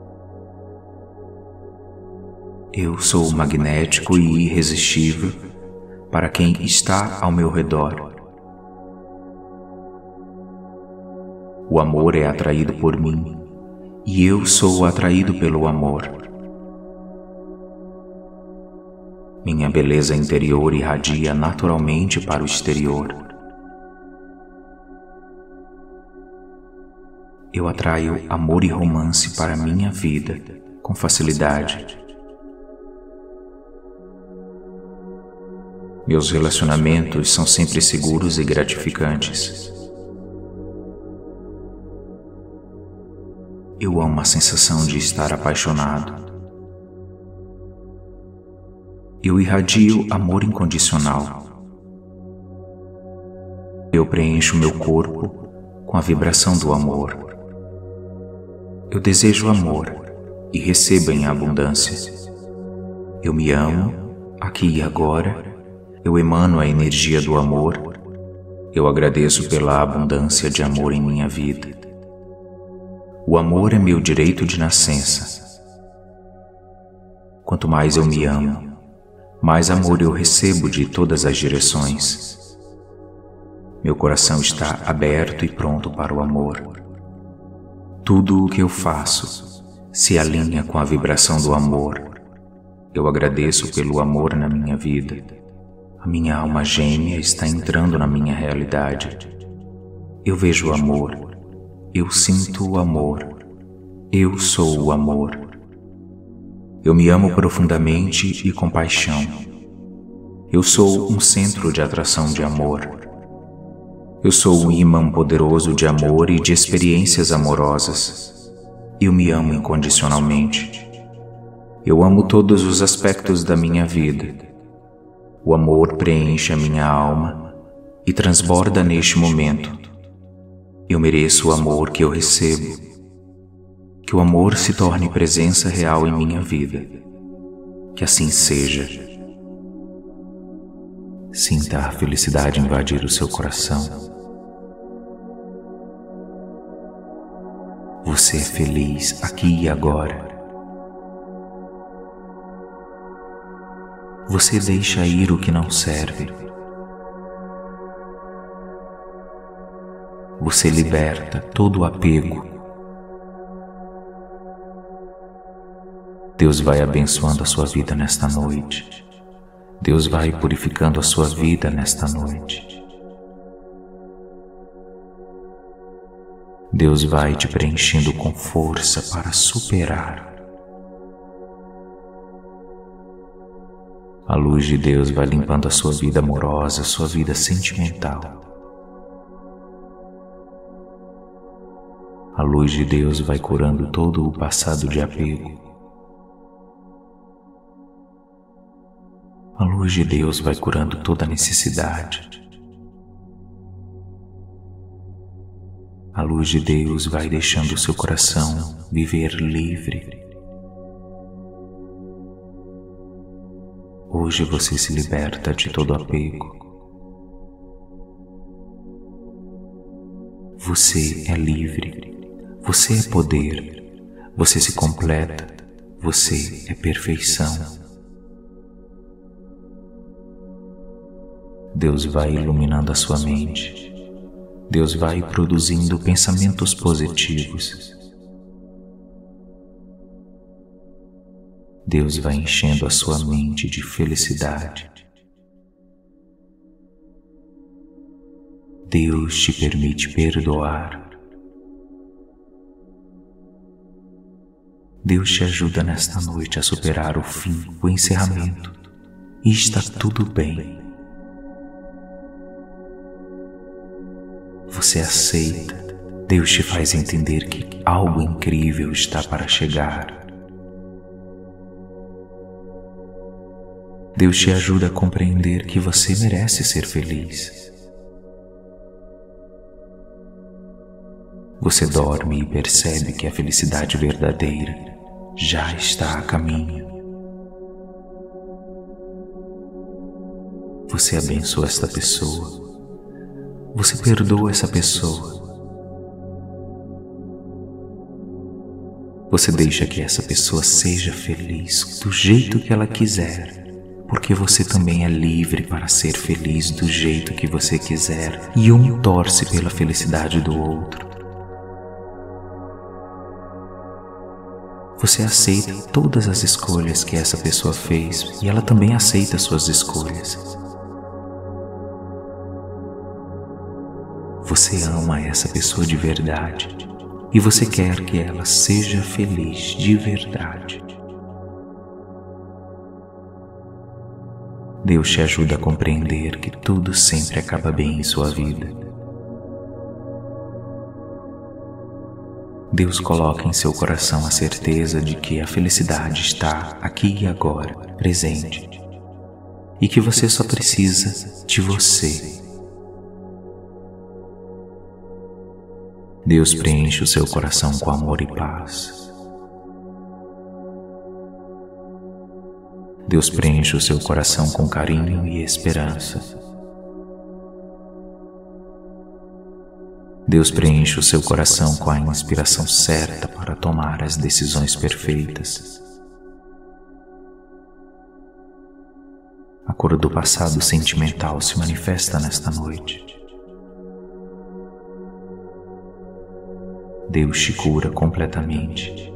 Eu sou magnético e irresistível para quem está ao meu redor. O amor é atraído por mim e eu sou atraído pelo amor. Minha beleza interior irradia naturalmente para o exterior. Eu atraio amor e romance para minha vida com facilidade. Meus relacionamentos são sempre seguros e gratificantes. Eu amo a sensação de estar apaixonado. Eu irradio amor incondicional. Eu preencho meu corpo com a vibração do amor. Eu desejo amor e recebo em abundância. Eu me amo aqui e agora. Eu emano a energia do amor. Eu agradeço pela abundância de amor em minha vida. O amor é meu direito de nascença. Quanto mais eu me amo, mais amor eu recebo de todas as direções. Meu coração está aberto e pronto para o amor. Tudo o que eu faço se alinha com a vibração do amor. Eu agradeço pelo amor na minha vida. A minha alma gêmea está entrando na minha realidade. Eu vejo o amor. Eu sinto o amor. Eu sou o amor. Eu me amo profundamente e com paixão. Eu sou um centro de atração de amor. Eu sou um imã poderoso de amor e de experiências amorosas. Eu me amo incondicionalmente. Eu amo todos os aspectos da minha vida. O amor preenche a minha alma e transborda neste momento. Eu mereço o amor que eu recebo. Que o amor se torne presença real em minha vida. Que assim seja. Sinta a felicidade invadir o seu coração. Você é feliz aqui e agora. Você deixa ir o que não serve. Você liberta todo o apego. Deus vai abençoando a sua vida nesta noite. Deus vai purificando a sua vida nesta noite. Deus vai te preenchendo com força para superar. A luz de Deus vai limpando a sua vida amorosa, a sua vida sentimental. A luz de Deus vai curando todo o passado de apego. A luz de Deus vai curando toda necessidade. A luz de Deus vai deixando o seu coração viver livre. Hoje você se liberta de todo apego. Você é livre. Você é poder. Você se completa. Você é perfeição. Deus vai iluminando a sua mente. Deus vai produzindo pensamentos positivos. Deus vai enchendo a sua mente de felicidade. Deus te permite perdoar. Deus te ajuda nesta noite a superar o fim, o encerramento. E está tudo bem. Você aceita. Deus te faz entender que algo incrível está para chegar. Deus te ajuda a compreender que você merece ser feliz. Você dorme e percebe que a felicidade verdadeira já está a caminho. Você abençoa esta pessoa. Você perdoa essa pessoa. Você deixa que essa pessoa seja feliz do jeito que ela quiser, porque você também é livre para ser feliz do jeito que você quiser, e um torce pela felicidade do outro. Você aceita todas as escolhas que essa pessoa fez e ela também aceita suas escolhas. Você ama essa pessoa de verdade e você quer que ela seja feliz de verdade. Deus te ajuda a compreender que tudo sempre acaba bem em sua vida. Deus coloca em seu coração a certeza de que a felicidade está aqui e agora, presente, e que você só precisa de você. Deus preenche o seu coração com amor e paz. Deus preenche o seu coração com carinho e esperança. Deus preenche o seu coração com a inspiração certa para tomar as decisões perfeitas. A cor do passado sentimental se manifesta nesta noite. Deus te cura completamente.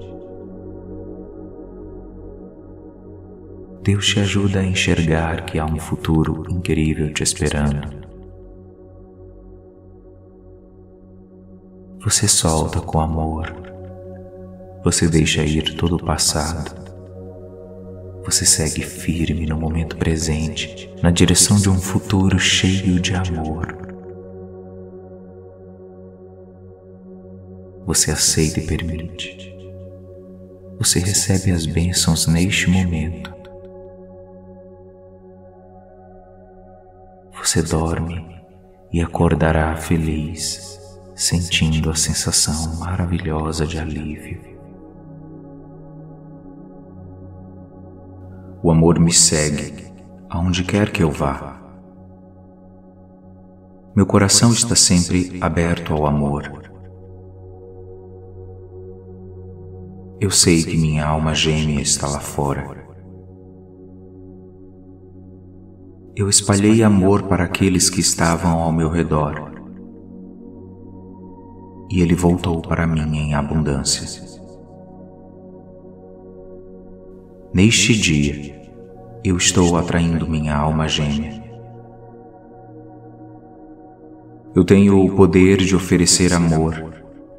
Deus te ajuda a enxergar que há um futuro incrível te esperando. Você solta com amor. Você deixa ir todo o passado. Você segue firme no momento presente, na direção de um futuro cheio de amor. Você aceita e permite. Você recebe as bênçãos neste momento. Você dorme e acordará feliz, sentindo a sensação maravilhosa de alívio. O amor me segue aonde quer que eu vá. Meu coração está sempre aberto ao amor. Eu sei que minha alma gêmea está lá fora. Eu espalhei amor para aqueles que estavam ao meu redor. E ele voltou para mim em abundância. Neste dia, eu estou atraindo minha alma gêmea. Eu tenho o poder de oferecer amor.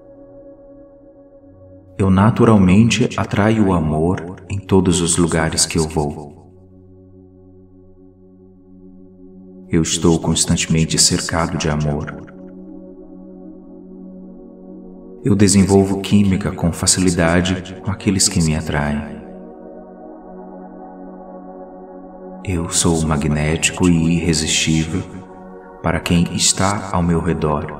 Eu naturalmente atraio o amor em todos os lugares que eu vou. Eu estou constantemente cercado de amor. Eu desenvolvo química com facilidade com aqueles que me atraem. Eu sou magnético e irresistível para quem está ao meu redor.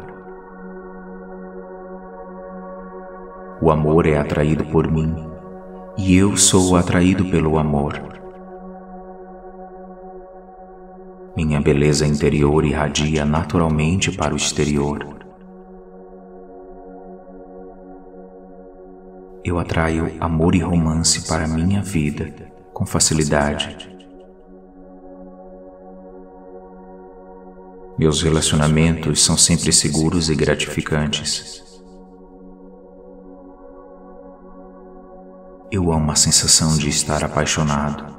O amor é atraído por mim e eu sou atraído pelo amor. Minha beleza interior irradia naturalmente para o exterior. Eu atraio amor e romance para minha vida com facilidade. Meus relacionamentos são sempre seguros e gratificantes. Eu amo a sensação de estar apaixonado.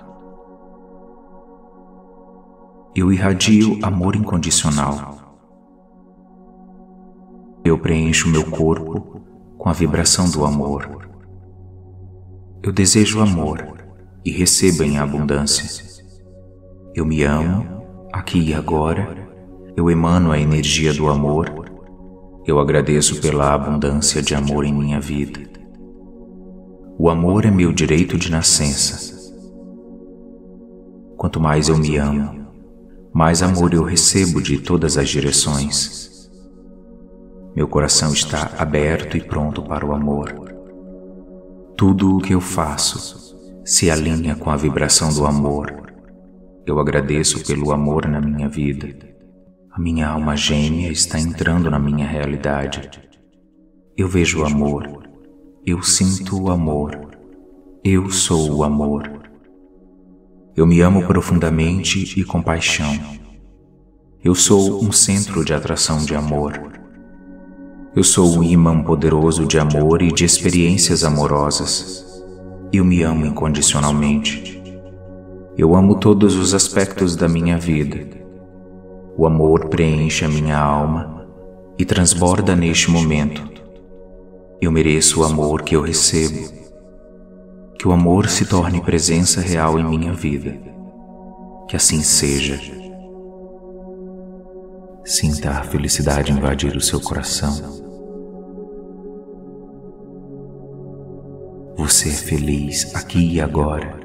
Eu irradio amor incondicional. Eu preencho meu corpo com a vibração do amor. Eu desejo amor e recebo em abundância. Eu me amo aqui e agora. Eu emano a energia do amor. Eu agradeço pela abundância de amor em minha vida. O amor é meu direito de nascença. Quanto mais eu me amo, mais amor eu recebo de todas as direções. Meu coração está aberto e pronto para o amor. Tudo o que eu faço se alinha com a vibração do amor. Eu agradeço pelo amor na minha vida. A minha alma gêmea está entrando na minha realidade. Eu vejo o amor. Eu sinto o amor. Eu sou o amor. Eu me amo profundamente e com paixão. Eu sou um centro de atração de amor. Eu sou um imã poderoso de amor e de experiências amorosas. Eu me amo incondicionalmente. Eu amo todos os aspectos da minha vida. O amor preenche a minha alma e transborda neste momento. Eu mereço o amor que eu recebo. Que o amor se torne presença real em minha vida. Que assim seja. Sinta a felicidade invadir o seu coração. Você é feliz aqui e agora.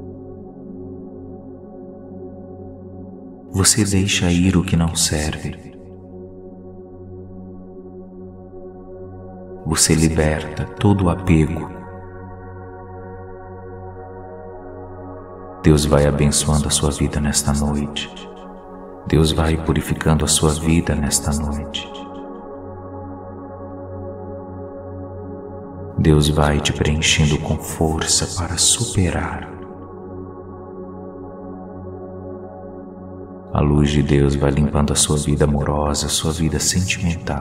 Você deixa ir o que não serve. Você liberta todo o apego. Deus vai abençoando a sua vida nesta noite. Deus vai purificando a sua vida nesta noite. Deus vai te preenchendo com força para superar. A luz de Deus vai limpando a sua vida amorosa, a sua vida sentimental.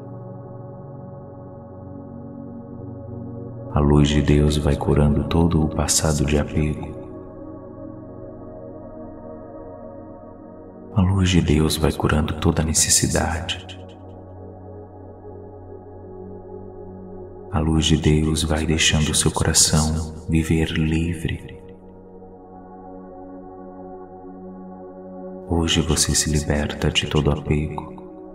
A luz de Deus vai curando todo o passado de apego. A luz de Deus vai curando toda necessidade. A luz de Deus vai deixando o seu coração viver livre. Hoje você se liberta de todo apego.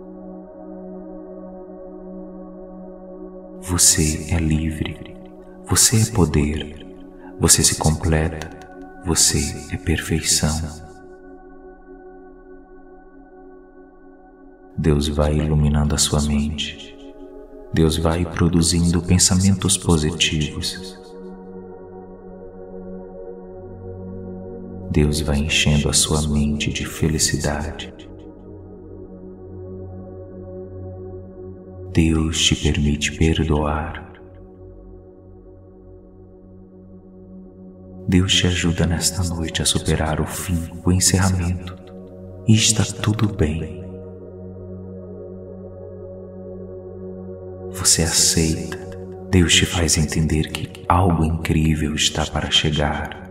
Você é livre. Você é poder. Você se completa. Você é perfeição. Deus vai iluminando a sua mente. Deus vai produzindo pensamentos positivos. Deus vai enchendo a sua mente de felicidade. Deus te permite perdoar. Deus te ajuda nesta noite a superar o fim, o encerramento. E está tudo bem. Você aceita. Deus te faz entender que algo incrível está para chegar.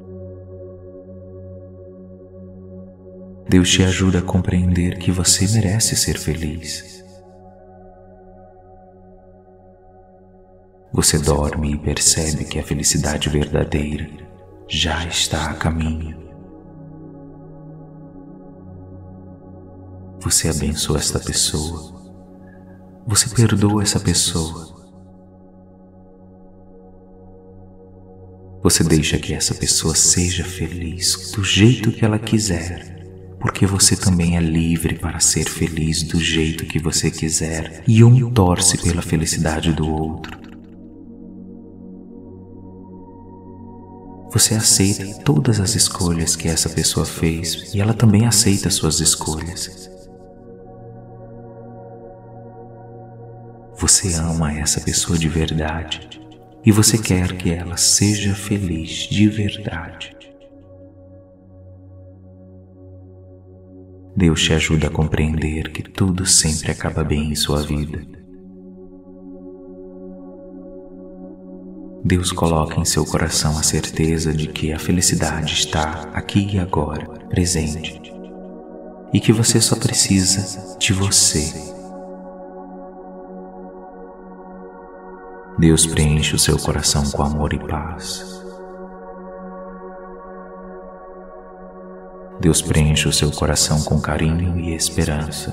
Deus te ajuda a compreender que você merece ser feliz. Você dorme e percebe que a felicidade verdadeira já está a caminho. Você abençoa esta pessoa. Você perdoa essa pessoa. Você deixa que essa pessoa seja feliz do jeito que ela quiser. Porque você também é livre para ser feliz do jeito que você quiser, e um torce pela felicidade do outro. Você aceita todas as escolhas que essa pessoa fez e ela também aceita suas escolhas. Você ama essa pessoa de verdade e você quer que ela seja feliz de verdade. Deus te ajuda a compreender que tudo sempre acaba bem em sua vida. Deus coloca em seu coração a certeza de que a felicidade está aqui e agora, presente, e que você só precisa de você. Deus preenche o seu coração com amor e paz. Deus preenche o seu coração com carinho e esperança.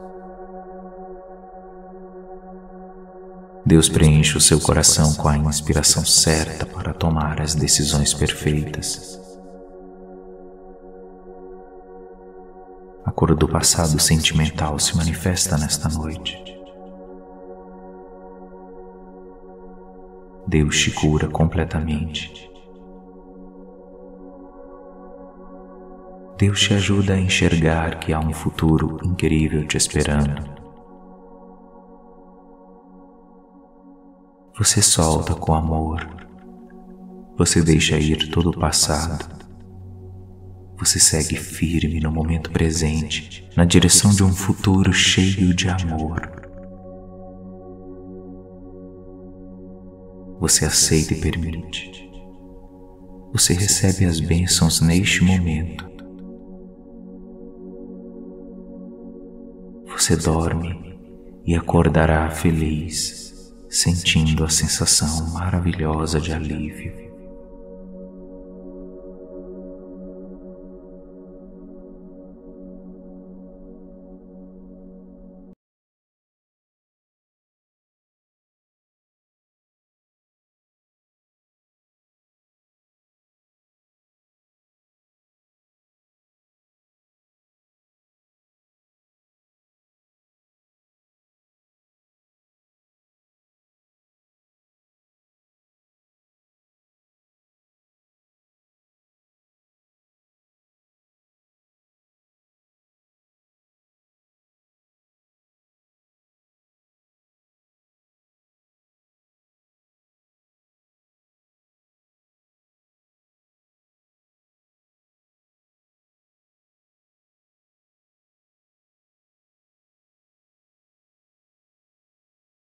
Deus preenche o seu coração com a inspiração certa para tomar as decisões perfeitas. A cor do passado sentimental se manifesta nesta noite. Deus te cura completamente. Deus te ajuda a enxergar que há um futuro incrível te esperando. Você solta com amor. Você deixa ir todo o passado. Você segue firme no momento presente, na direção de um futuro cheio de amor. Você aceita e permite. Você recebe as bênçãos neste momento. Você dorme e acordará feliz, sentindo a sensação maravilhosa de alívio.